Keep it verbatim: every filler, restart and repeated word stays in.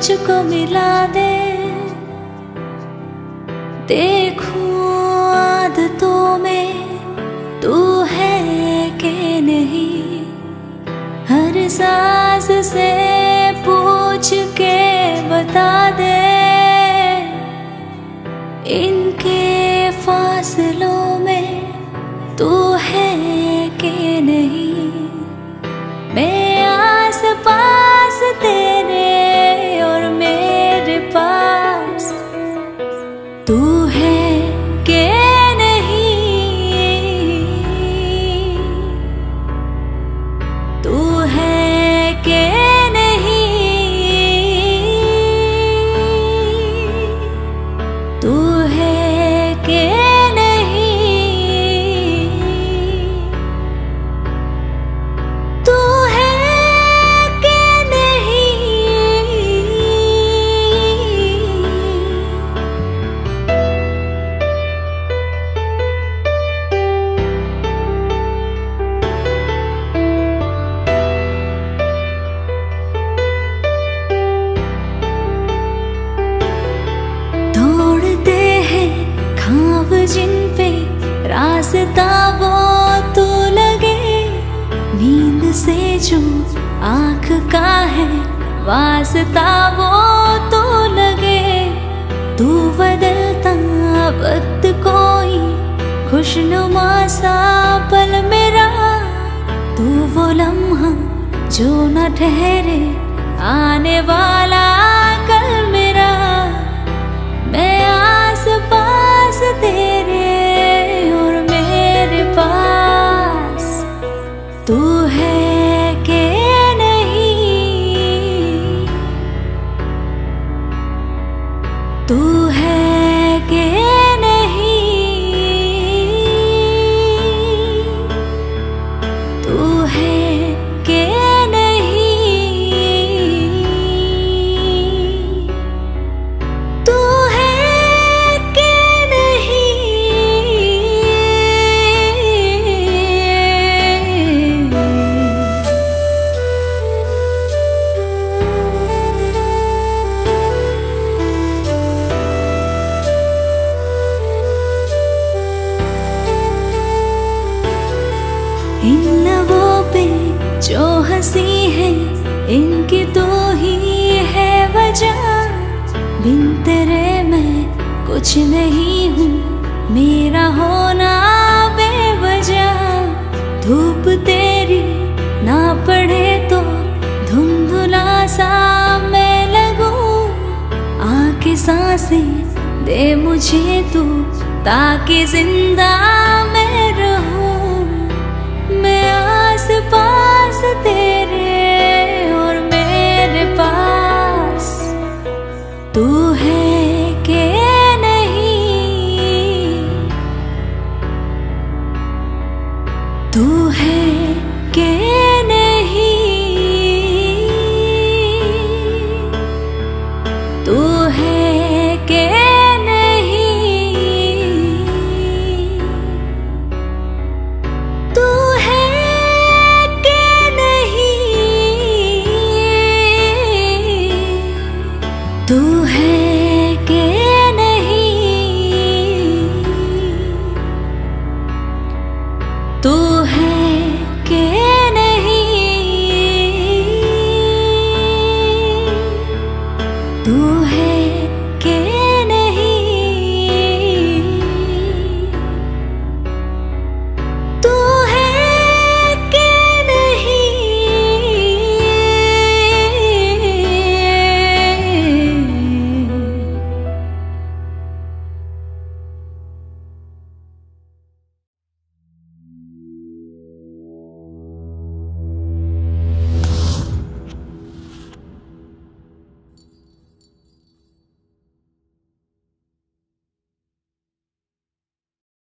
मुझको मिला दे। देखूं आदतों में तू है कि नहीं, हर सांस से पूछ के बता दे। इनके फासलों में तू है कि नहीं, मैं आस पास तेरे और मेरे पास तू है कि नहीं, तू है कि नहीं, तू है कि जिन पे रास्ता वो तो लगे, नींद से जो आँख का है वास्ता वो तो लगे। तू बदलता वक्त कोई खुशनुमा सा पल मेरा, तू वो लम्हा जो न ठहरे आने वाला कल मेरा। मैं आस पास तेरे और मेरे पास तू है कि नहीं, तू है कि नहीं, तू है कि इन लबों पे जो हंसी है इनकी तो ही है वजह। बिन तेरे मैं कुछ नहीं हूँ, मेरा होना बेवजह। धूप तेरी ना पड़े तो धुंधुला सा मैं लगूं, आके सांसें दे मुझे तू ताकि जिंदा मैं रहूं।